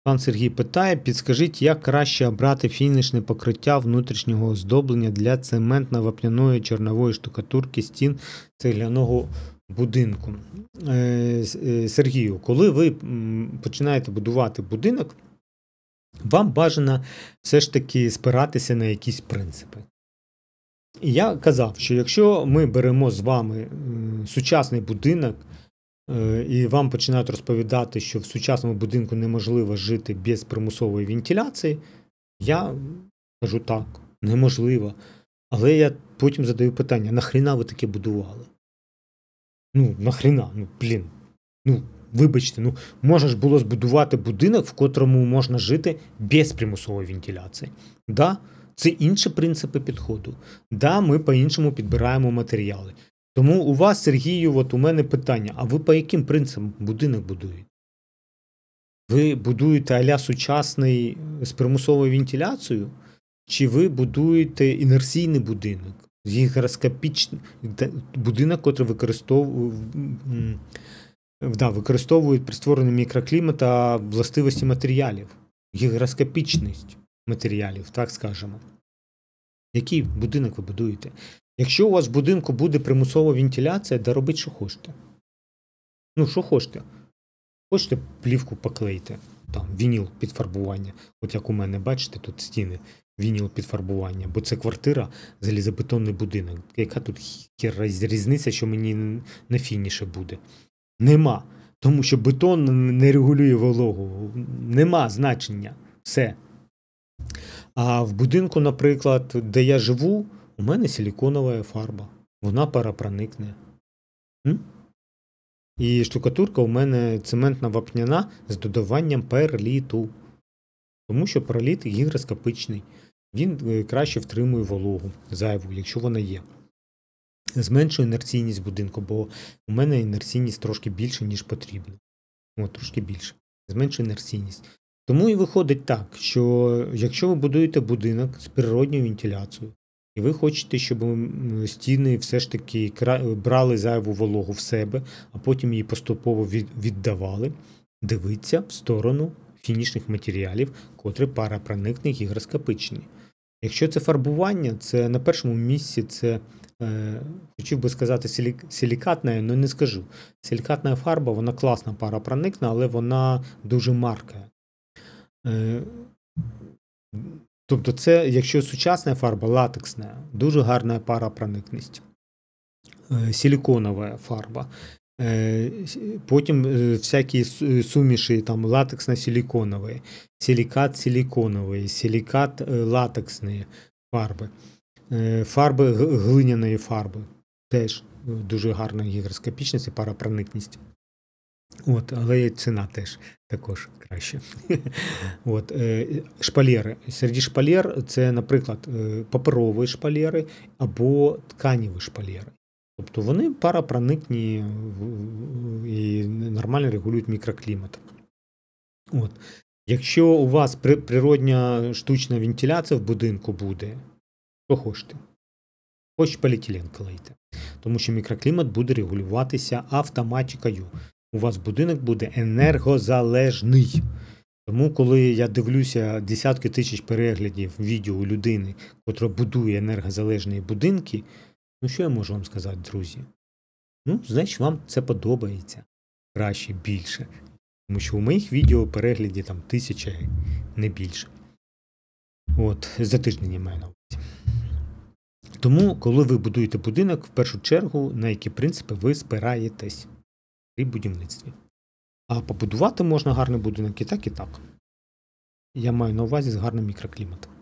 Пан Сергій питає, підскажіть, як краще обрати фінішне покриття внутрішнього оздоблення для цементно-вапняної чорнової штукатурки стін цегляного будинку. Сергію, коли ви починаєте будувати будинок, вам бажано все ж таки спиратися на якісь принципи. І я казав, що якщо ми беремо з вами сучасний будинок, і вам починають розповідати, що в сучасному будинку неможливо жити без примусової вентиляції, я кажу так, неможливо. Але я потім задаю питання, нахріна ви таке будували? Нахріна? Вибачте, можна ж було збудувати будинок, в котрому можна жити без примусової вентиляції. Да, це інші принципи підходу. Да, ми по-іншому підбираємо матеріали. Тому у вас, Сергію, у мене питання, а ви по яким принципам будинок будуєте? Ви будуєте а-ля сучасний з примусовою вентиляцією? Чи ви будуєте інерційний будинок? Гігроскопічний будинок, який використовують при створенні мікроклімата властивості матеріалів. Гігроскопічність матеріалів, так скажемо. Який будинок ви будуєте? Якщо у вас в будинку буде примусова вентиляція, да робіть, що хочете. Що хочете? Хочете плівку поклеїти, там, вініл під фарбування. От як у мене, бачите, тут стіни, вініл під фарбування. Бо це квартира, залізобетонний будинок. Яка тут різниця, що мені на фініше буде? Нема. Тому що бетон не регулює вологу. Нема значення. Все. А в будинку, наприклад, де я живу, у мене силіконова фарба. Вона паропроникне. І штукатурка у мене цементна вапняна з додаванням перліту. Тому що перліт гігроскопичний. Він краще втримує вологу зайву, якщо вона є. Зменшує інерційність будинку, бо у мене інерційність трошки більше, ніж потрібно. Трошки більше. Зменшує інерційність. Тому і виходить так, що якщо ви будуєте будинок з природньою вентиляцією, і ви хочете, щоб стіни все ж таки брали зайву вологу в себе, а потім її поступово віддавали, дивіться в сторону фінішних матеріалів, котрі паропроникні гігроскопичні. Якщо це фарбування, це на першому місці це, хотів би сказати, силікатна, але не скажу. Силікатна фарба, вона класна паропроникна, але вона дуже марка. Тобто це, якщо сучасна фарба, латексна, дуже гарна паропроникність. Силіконова фарба. Потім всякі суміші, там латексно-силіконові, силікат силіконовий, силікат латексні фарби. Фарби глиняної фарби. Теж дуже гарна гігроскопічність і паропроникність. Але ціна теж також краще. Шпалери. Серед шпалер це, наприклад, паперові шпалери або тканеві шпалери. Тобто вони паропроникні і нормально регулюють мікроклімат. Якщо у вас природня штучна вентиляція в будинку буде, що хочете? Хоч поліетилен клейте. Тому що мікроклімат буде регулюватися автоматикою. У вас будинок буде енергозалежний. Тому, коли я дивлюся десятки тисяч переглядів відео у людини, котра будує енергозалежні будинки, що я можу вам сказати, друзі? Значить, вам це подобається. Краще, більше. Тому що у моїх відео перегляді 1000, не більше. За тиждень я маю на увазі. Тому, коли ви будуєте будинок, в першу чергу, на які принципи ви спираєтесь при будівництві. А побудувати можна гарний будинок і так, і так. Я маю на увазі з гарним мікрокліматом.